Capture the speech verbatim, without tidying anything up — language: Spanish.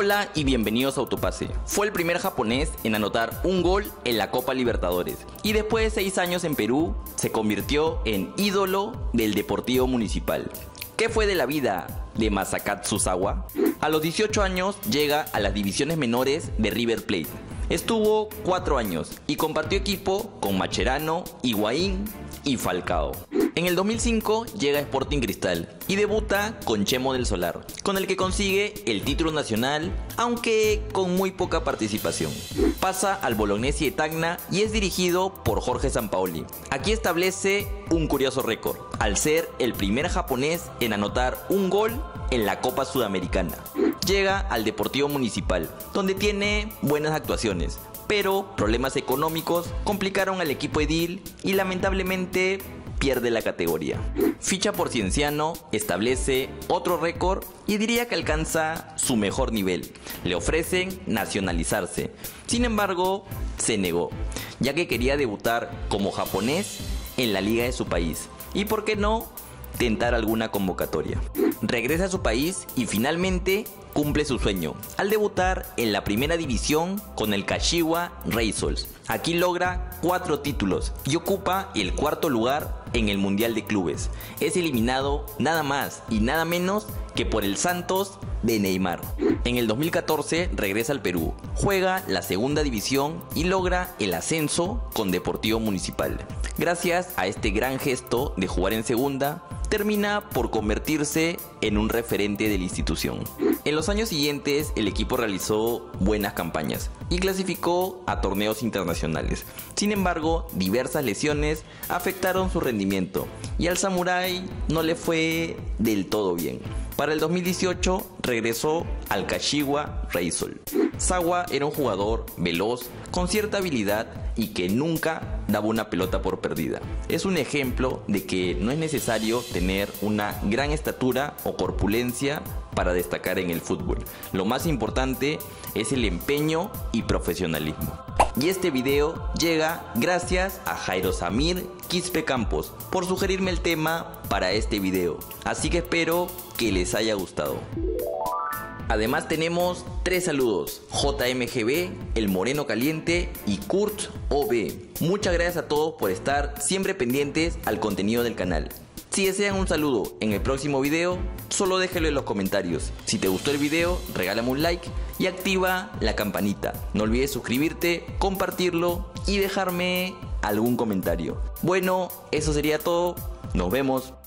Hola y bienvenidos a Autopase. Fue el primer japonés en anotar un gol en la Copa Libertadores y después de seis años en Perú se convirtió en ídolo del Deportivo Municipal. ¿Qué fue de la vida de Masakatsu Sawa? A los dieciocho años llega a las divisiones menores de River Plate. Estuvo cuatro años y compartió equipo con Mascherano, Higuaín y Falcao. En el dos mil cinco llega a Sporting Cristal y debuta con Chemo del Solar, con el que consigue el título nacional, aunque con muy poca participación. Pasa al Bolognesi de Tacna y es dirigido por Jorge Sampaoli. Aquí establece un curioso récord, al ser el primer japonés en anotar un gol en la Copa Sudamericana. Llega al Deportivo Municipal, donde tiene buenas actuaciones, pero problemas económicos complicaron al equipo edil y lamentablemente pierde la categoría. Ficha por Cienciano, establece otro récord y diría que alcanza su mejor nivel. Le ofrecen nacionalizarse. Sin embargo, se negó, ya que quería debutar como japonés en la liga de su país. Y por qué no, tentar alguna convocatoria. Regresa a su país y finalmente cumple su sueño al debutar en la primera división con el Kashiwa Reysol. Aquí logra cuatro títulos y ocupa el cuarto lugar en el Mundial de Clubes. Es eliminado nada más y nada menos que por el Santos de Neymar. En el dos mil catorce regresa al Perú, juega la segunda división y logra el ascenso con Deportivo Municipal. Gracias a este gran gesto de jugar en segunda, termina por convertirse en un referente de la institución. En los años siguientes el equipo realizó buenas campañas y clasificó a torneos internacionales. Sin embargo, diversas lesiones afectaron su rendimiento y al Samurai no le fue del todo bien. Para el dos mil dieciocho regresó al Kashiwa Reysol. Sawa era un jugador veloz, con cierta habilidad y que nunca daba una pelota por perdida. Es un ejemplo de que no es necesario tener una gran estatura o corpulencia para destacar en el fútbol. Lo más importante es el empeño y profesionalismo. Y este video llega gracias a Jairo Samir Quispe Campos por sugerirme el tema para este video. Así que espero que les haya gustado. Además tenemos tres saludos: J M G B, El Moreno Caliente y Kurt O B. Muchas gracias a todos por estar siempre pendientes al contenido del canal. Si desean un saludo en el próximo video, solo déjenlo en los comentarios. Si te gustó el video, regálame un like y activa la campanita. No olvides suscribirte, compartirlo y dejarme algún comentario. Bueno, eso sería todo. Nos vemos.